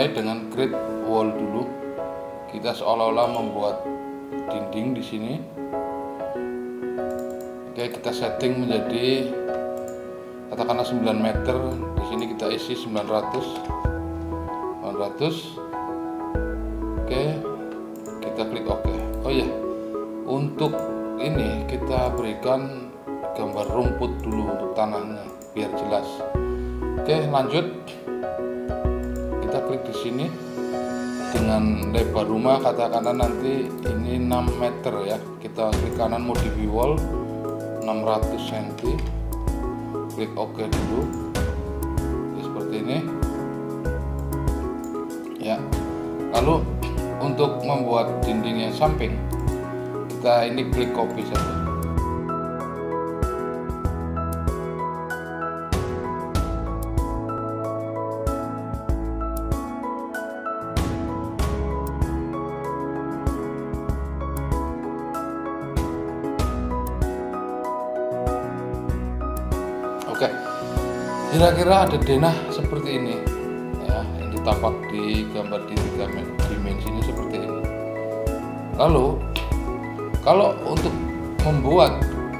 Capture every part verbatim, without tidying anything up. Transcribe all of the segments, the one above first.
mulai dengan create wall dulu. Kita seolah-olah membuat dinding di sini. Oke, kita setting menjadi katakanlah sembilan meter. Di sini kita isi sembilan ratus. sembilan ratus. Oke. Kita klik OK. Oh iya. Untuk ini kita berikan gambar rumput dulu untuk tanahnya biar jelas. Oke, lanjut. Kita klik di sini dengan lebar rumah katakanlah nanti ini enam meter ya. Kita klik kanan modify wall enam ratus sentimeter. Klik OK dulu. Ya, seperti ini. Ya. Lalu untuk membuat dinding yang samping kita ini klik copy saja. Oke, kira-kira ada denah seperti ini ya, yang ditapak di gambar di tiga dimensinya seperti ini. Lalu kalau untuk membuat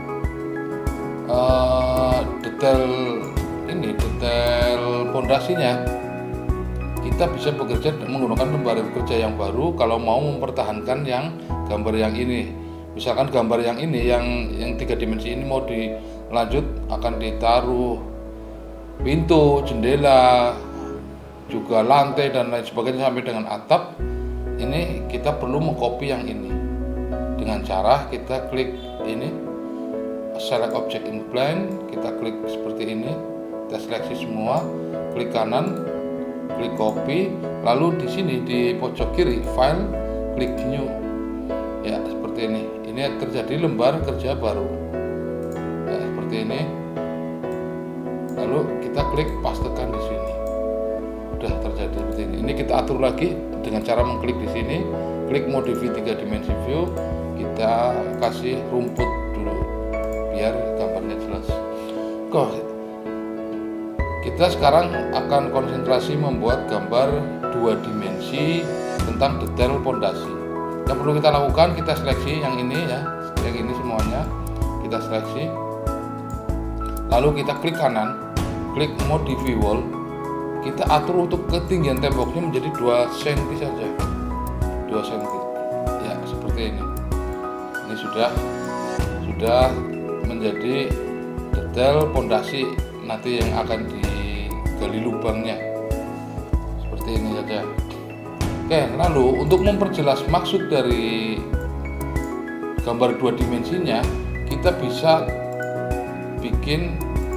uh, detail ini detail pondasinya, kita bisa bekerja menggunakan lembaran kerja yang baru kalau mau mempertahankan yang gambar yang ini. Misalkan gambar yang ini yang yang tiga dimensi ini mau dilanjut, akan ditaruh pintu, jendela, juga lantai dan lain sebagainya sampai dengan atap. Ini kita perlu mengcopy yang ini dengan cara kita klik ini select object in plan, kita klik seperti ini, kita seleksi semua, klik kanan, klik copy, lalu di sini di pojok kiri file, klik new. Ya, seperti ini. Ini terjadi lembar kerja baru. Ya, seperti ini. Lalu kita klik pastekan di sini. Udah terjadi seperti ini. Ini kita atur lagi dengan cara mengklik di sini, klik modify tiga dimensi view, kita kasih rumput dulu biar gambarnya jelas. Kok kita sekarang akan konsentrasi membuat gambar dua dimensi tentang detail pondasi. Yang perlu kita lakukan, kita seleksi yang ini ya, yang ini semuanya kita seleksi, lalu kita klik kanan, klik modify wall, kita atur untuk ketinggian temboknya menjadi dua sentimeter saja, dua sentimeter ya, seperti ini. Ini sudah sudah menjadi detail pondasi nanti yang akan digali lubangnya, seperti ini saja. Oke, lalu untuk memperjelas maksud dari gambar dua dimensinya, kita bisa bikin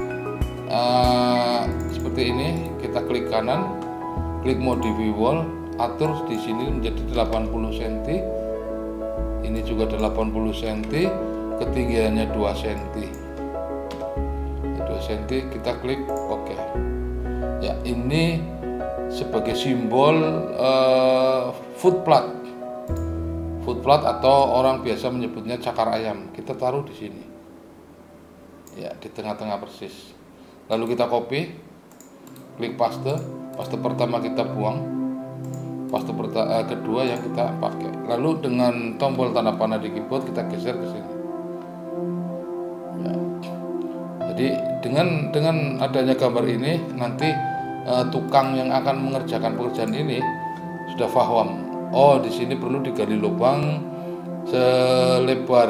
uh, seperti ini. Kita klik kanan, klik modify wall, atur di sini menjadi delapan puluh sentimeter. Ini juga delapan puluh sentimeter, ketinggiannya dua sentimeter. dua sentimeter, kita klik OK. Ya, ini sebagai simbol uh, foot plate, foot plate atau orang biasa menyebutnya cakar ayam. Kita taruh di sini, ya, di tengah-tengah persis. Lalu kita copy, klik paste. Paste pertama kita buang, paste pertama uh, kedua yang kita pakai. Lalu dengan tombol tanda panah di keyboard kita geser ke sini. Ya. Jadi dengan dengan adanya gambar ini nanti Uh, tukang yang akan mengerjakan pekerjaan ini sudah paham. Oh, di sini perlu digali lubang selebar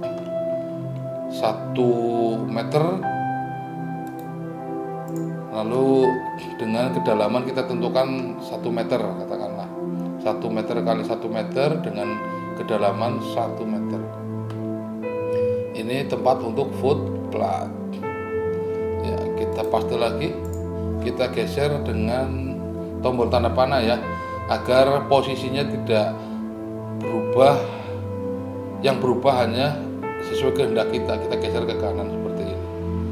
satu meter, lalu dengan kedalaman kita tentukan satu meter, katakanlah satu meter kali satu meter dengan kedalaman satu meter. Ini tempat untuk foot plate. Ya, kita paste lagi. Kita geser dengan tombol tanda panah ya, agar posisinya tidak berubah, yang berubah hanya sesuai kehendak kita. Kita geser ke kanan seperti ini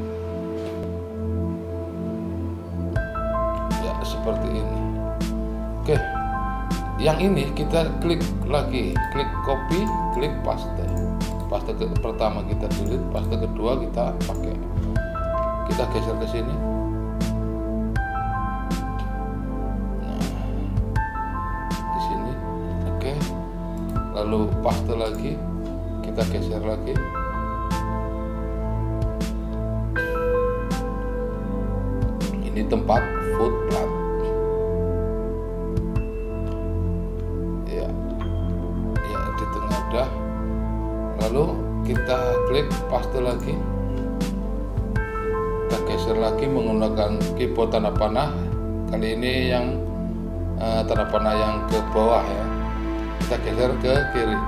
ya, seperti ini. Oke, yang ini kita klik lagi, klik copy, klik paste. Paste ke pertama kita delete, paste kedua kita pakai. Kita geser ke sini. lalu paste lagi, kita geser lagi. Ini tempat foot plat. Ya, ya di tengah udah. Lalu kita klik paste lagi. Kita geser lagi menggunakan keyboard tanda panah. Kali ini yang uh, tanda panah yang ke bawah ya. Kita geser ke kiri.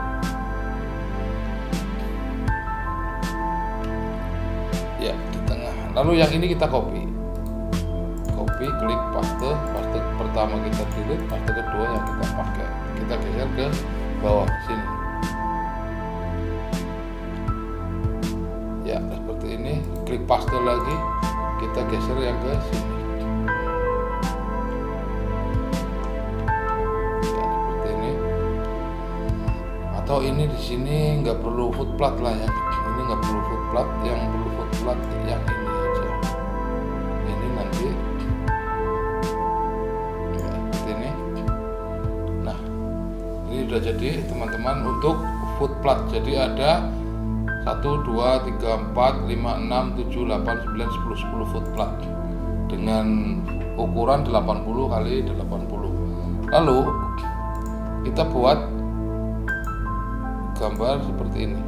Ya, di tengah. Lalu yang ini kita copy. Copy, klik paste. Paste pertama kita delete, paste kedua yang kita pakai. Kita geser ke bawah sini. Ya, seperti ini. Klik paste lagi. Kita geser yang ke sini. Atau ini di sini nggak perlu foot plat lah ya, ini nggak perlu foot plat, yang perlu foot plat yang ini aja. Ini nanti ya, seperti ini. Nah, ini udah jadi teman-teman untuk foot plat. Jadi ada satu, dua, tiga, empat, lima, enam, tujuh, delapan, sembilan, sepuluh, sepuluh foot plat dengan ukuran delapan puluh kali delapan puluh. Lalu kita buat gambar seperti ini.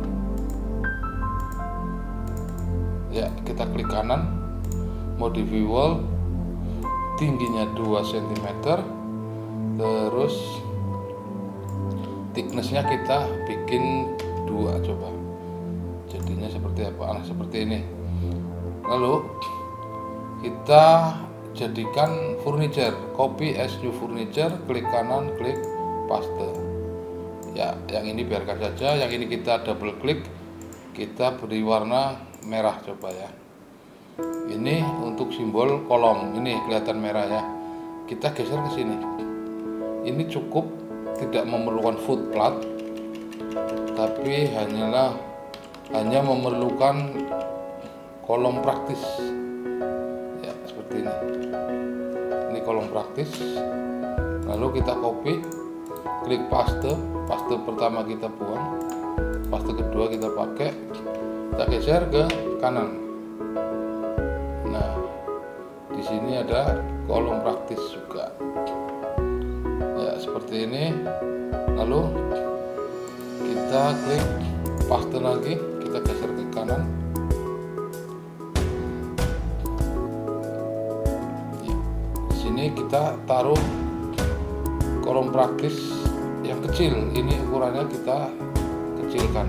Ya, kita klik kanan, modify wall, tingginya dua sentimeter, terus thicknessnya kita bikin dua, coba jadinya seperti apa. Nah, seperti ini. Lalu kita jadikan furniture, copy as new furniture, klik kanan, klik paste. Ya, yang ini biarkan saja, yang ini kita double klik, kita beri warna merah coba ya. Ini untuk simbol kolom, ini kelihatan merah ya. Kita geser ke sini. Ini cukup, tidak memerlukan foot plat, tapi hanyalah hanya memerlukan kolom praktis. Ya, seperti ini. Ini kolom praktis. Lalu kita copy, klik paste. Paste pertama kita buang, paste kedua kita pakai, kita geser ke kanan. Nah, di sini ada kolom praktis juga. Ya, seperti ini. Lalu kita klik paste lagi, kita geser ke kanan. Ya, di sini kita taruh kolom praktis yang kecil. Ini ukurannya kita kecilkan.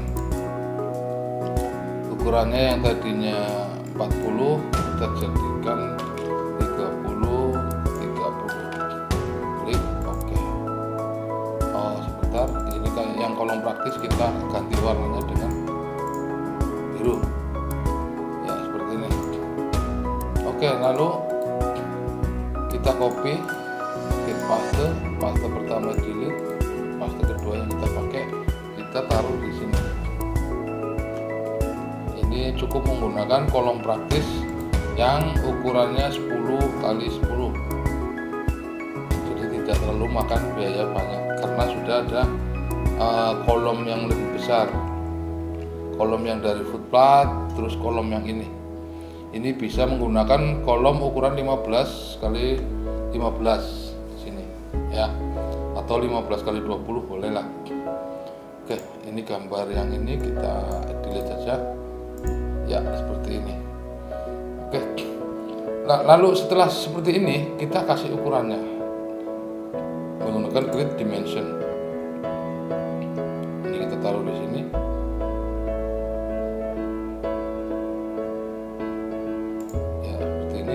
Ukurannya yang tadinya empat puluh kita jadikan tiga puluh, tiga puluh. Klik oke. Oh, sebentar. Ini kayak yang kolom praktis kita ganti warnanya dengan biru. Ya, seperti ini. Oke, lalu kita copy, klik paste, paste pertama delete, paste kedua yang kita pakai kita taruh di sini. Ini cukup menggunakan kolom praktis yang ukurannya sepuluh kali sepuluh. Jadi tidak terlalu makan biaya banyak karena sudah ada uh, kolom yang lebih besar. Kolom yang dari foot plat, terus kolom yang ini. Ini bisa menggunakan kolom ukuran lima belas kali lima belas sini ya. Atau lima belas kali dua puluh boleh lah. Oke, ini gambar yang ini kita delete saja ya, seperti ini. Oke, nah, lalu setelah seperti ini kita kasih ukurannya menggunakan grid dimension. Ini kita taruh di sini. Ya, seperti ini.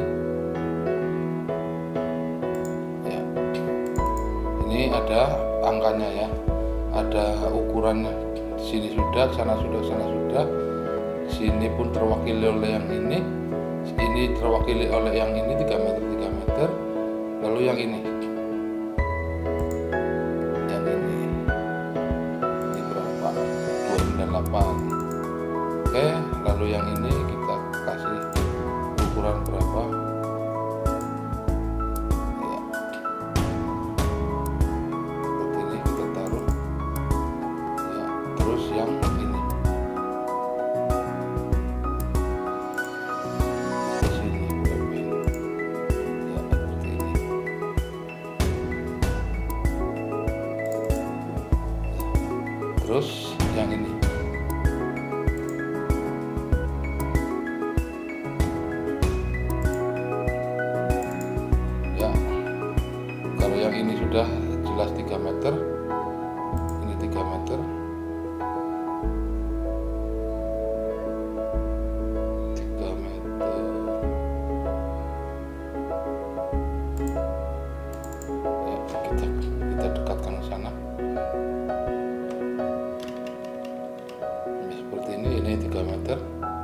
Ya, ini ada angkanya ya, ada ukurannya. Di sini sudah, sana sudah, sana sudah. Sini pun terwakili oleh yang ini. Ini terwakili oleh yang ini tiga meter tiga meter. Lalu yang ini. Yang ini. Ini berapa? dua puluh sembilan koma delapan. Oke, lalu yang ini kita kasih ukuran berapa? sudah jelas tiga meter, ini tiga meter, tiga meter, ya, kita kita dekatkan ke sana. Ya, seperti ini, ini tiga meter,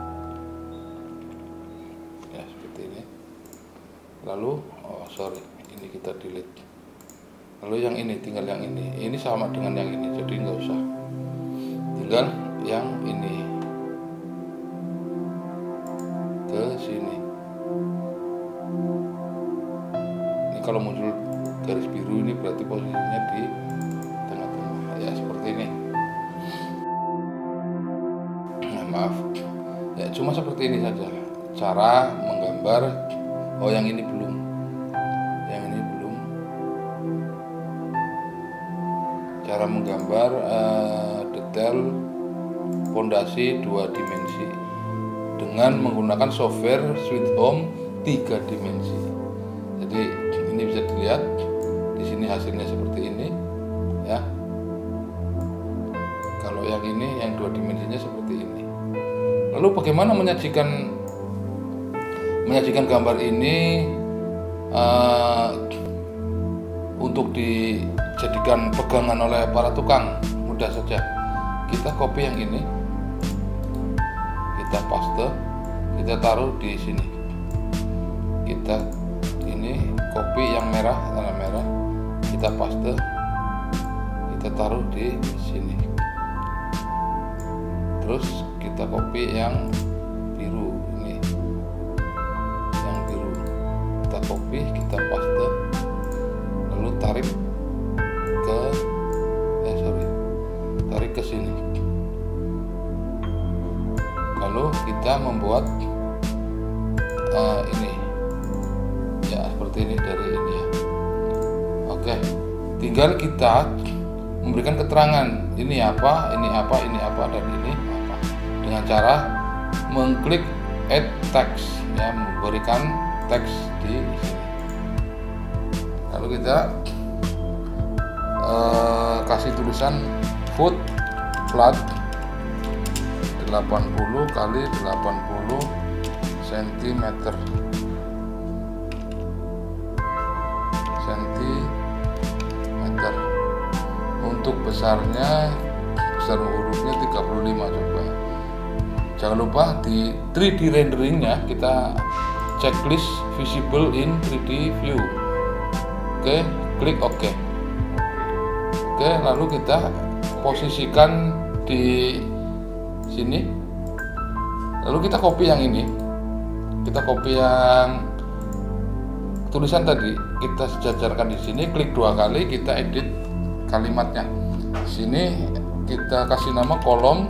ya seperti ini. Lalu, oh sorry, ini kita delete. Lalu yang ini, tinggal yang ini. Ini sama dengan yang ini, jadi nggak usah. Tinggal yang ini ke sini. Ini kalau muncul garis biru ini berarti posisinya di tengah-tengah. Ya seperti ini. Nah, maaf. Ya cuma seperti ini saja. Cara menggambar. Oh yang ini belum. Yang ini belum. Cara menggambar uh, detail pondasi dua dimensi dengan menggunakan software Sweet Home tiga dimensi. Jadi ini bisa dilihat di sini hasilnya seperti ini, ya. Kalau yang ini yang dua dimensinya seperti ini. Lalu bagaimana menyajikan menyajikan gambar ini uh, untuk dijadikan pegangan oleh para tukang? Mudah saja, kita copy yang ini, kita paste, kita taruh di sini. Kita ini copy yang merah, warna merah, kita paste, kita taruh di sini. Terus kita copy yang biru ini, yang biru kita copy, kita paste, lalu tarik ke eh sorry tarik ke sini. Lalu kita membuat uh, ini ya seperti ini dari ini ya. Oke, tinggal kita memberikan keterangan ini apa, ini apa, ini apa, dan ini apa dengan cara mengklik add text, ya, memberikan teks di sini. Lalu kita uh, kasih tulisan foot flat delapan puluh kali delapan puluh sentimeter. Sentimeter. Untuk besarnya, besar hurufnya tiga puluh lima coba. Jangan lupa di tiga D renderingnya kita checklist visible in tiga D view. Oke, klik OK. Oke, lalu kita posisikan di sini. Lalu kita copy yang ini. Kita copy yang tulisan tadi, kita sejajarkan di sini, klik dua kali, kita edit kalimatnya. Di sini kita kasih nama kolom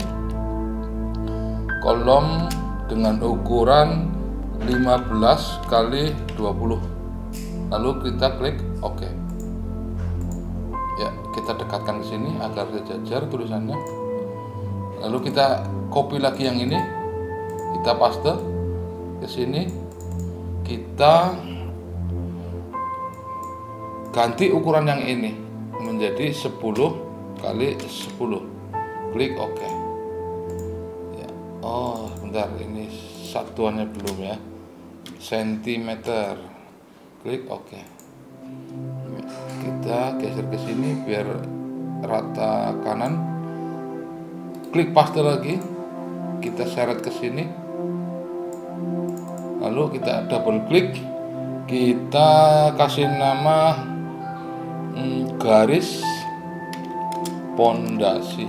kolom dengan ukuran lima belas kali dua puluh. Lalu kita klik OK. Ya, kita dekatkan ke sini agar sejajar tulisannya. Lalu kita copy lagi yang ini, kita paste ke sini, kita ganti ukuran yang ini menjadi sepuluh kali sepuluh. Klik OK. Ya. Oh, bentar, ini satuannya belum ya. Sentimeter. Klik OK. Kita geser ke sini biar rata kanan. Klik paste lagi. Kita seret ke sini. Lalu kita double klik. Kita kasih nama hmm, garis pondasi.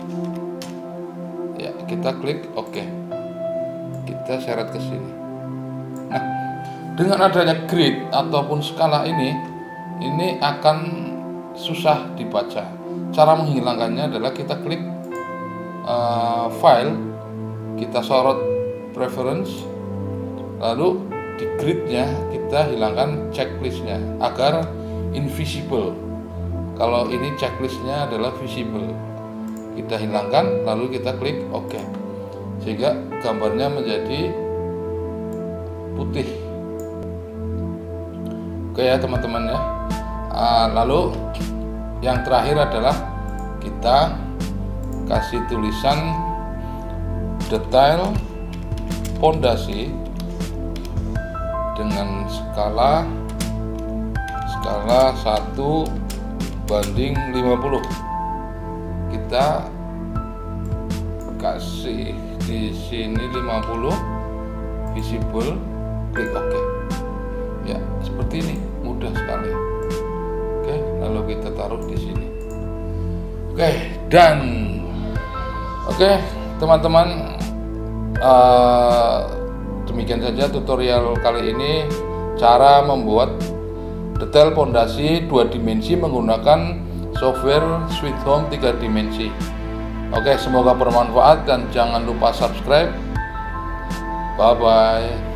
Ya, kita klik OK. Kita seret ke sini. Nah, dengan adanya grid ataupun skala ini, ini akan susah dibaca. Cara menghilangkannya adalah kita klik uh, file, kita sorot preference, lalu di gridnya kita hilangkan checklistnya agar invisible. Kalau ini checklistnya adalah visible, kita hilangkan lalu kita klik OK, sehingga gambarnya menjadi putih. Oke ya teman-teman ya, Uh, lalu yang terakhir adalah kita kasih tulisan detail pondasi dengan skala skala satu banding lima puluh. Kita kasih di sini lima puluh, visible, klik OK. Ya, seperti ini, mudah sekali. Oke, lalu kita taruh di sini. Oke, dan oke, teman-teman, uh, demikian saja tutorial kali ini, cara membuat detail pondasi dua dimensi menggunakan software Sweet Home tiga dimensi. Oke, semoga bermanfaat dan jangan lupa subscribe. Bye bye.